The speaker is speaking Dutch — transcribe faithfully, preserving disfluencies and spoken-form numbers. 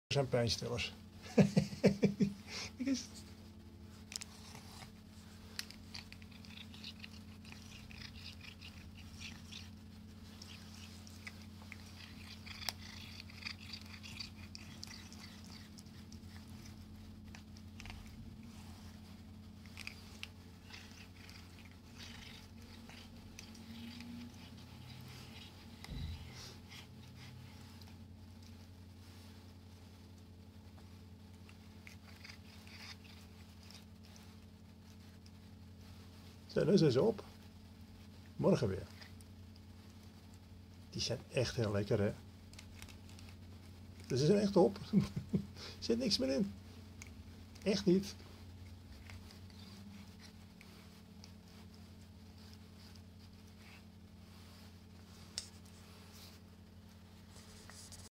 zijn pijnstillers. Kijk eens. Zo, dan zijn ze op. Morgen weer. Die zijn echt heel lekker, hè? Dus ze zijn echt op. Er zit niks meer in. Echt niet.